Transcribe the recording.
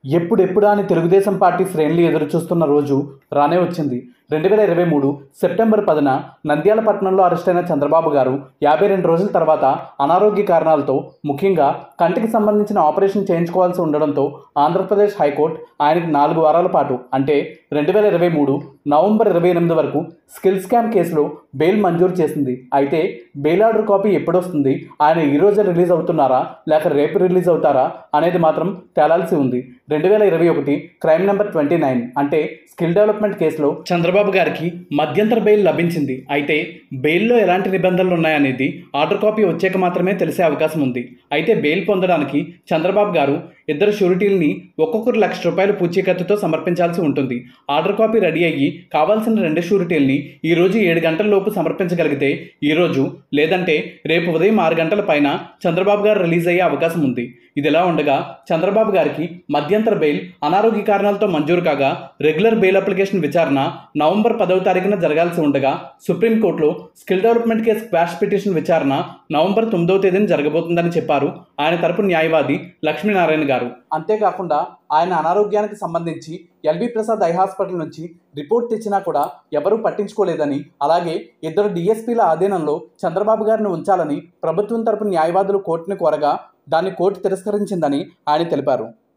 ఎప్పుడెప్పుడా అని తెలుగుదేశం పార్టీ శ్రేణులు ఎదురుచూస్తున్న రోజు రానే వచ్చింది. 2023 సెప్టెంబర్ 10న నంద్యాల పట్టణంలో అరెస్టైన చంద్రబాబు గారు 52 రోజుల తర్వాత అనారోగ్య కారణాలతో, ముఖ్యంగా కంటికి సంబంధించిన ఆపరేషన్ చేయించుకోవాల్సి ఉండడంతో ఆంధ్రప్రదేశ్ హైకోర్టు ఆయనకి 4 వారాల పాటు అంటే 2023 నవంబర్ 28 వరకు స్కిల్ స్కామ్ కేసులో బెయిల్ మంజూరు చేసింది. అయితే బెయిల్ ఆర్డర్ కాపీ ఎప్పుడొస్తుంది, ఆయన ఈ రోజే రిలీజ్ అవుతున్నారా లేక రేపు రిలీజ్ అవుతారా అనేది మాత్రం తేలాల్సి ఉంది. 2021 క్రైమ్ నెంబర్ 29 అంటే స్కిల్ డెవలప్మెంట్ కేసులో చంద్రబాబు గారికి మధ్యంతర బెయిల్ లభించింది. అయితే బెయిల్లో ఎలాంటి నిబంధనలు ఉన్నాయనేది ఆర్డర్ కాపీ వచ్చాక మాత్రమే తెలిసే అవకాశం ఉంది. అయితే బెయిల్ పొందడానికి చంద్రబాబు గారు 2 షూరిటీల్ని ఒక్కొక్కరు ₹1,00,000 పూచీకత్తుతో సమర్పించాల్సి ఉంటుంది. ఆర్డర్ కాపీ రెడీ అయ్యి కావాల్సిన 2 షూరిటీల్ని ఈ రోజు 7 గంటల లోపు సమర్పించగలిగితే ఈ రోజు లేదంటే రేపు ఉదయం 6 గంటల పైన చంద్రబాబు గారు రిలీజ్ అయ్యే అవకాశం ఉంది. ఇదిలా ఉండగా చంద్రబాబు గారికి మధ్యంతర బెయిల్ అనారోగ్య కారణాలతో మంజూరు కాగా రెగ్యులర్ బెయిల్ అప్లికేషన్ విచారణ నవంబర్ 10వ తారీఖున జరగాల్సి ఉండగా సుప్రీంకోర్టులో skill development case quash petition విచారణ నవంబర్ 9వ తేదీన జరగబోతుందని చెప్పారు ఆయన తరపు న్యాయవాది లక్ష్మీనారాయణ గారు. అంతేకాకుండా ఆయన అనారోగ్యానికి సంబంధించి ఎల్వి ప్రసాద్ ఐ హాస్పిటల్ నుంచి రిపోర్ట్ తెచ్చినా కూడా ఎవరూ పట్టించుకోలేదని, అలాగే 2 డిఎస్పీల ఆధీనంలో చంద్రబాబు గారిని ఉంచాలని ప్రభుత్వం తరపు న్యాయవాదులు కోర్టును కోరగా దాన్ని కోర్టు తిరస్కరించిందని ఆయన తెలిపారు.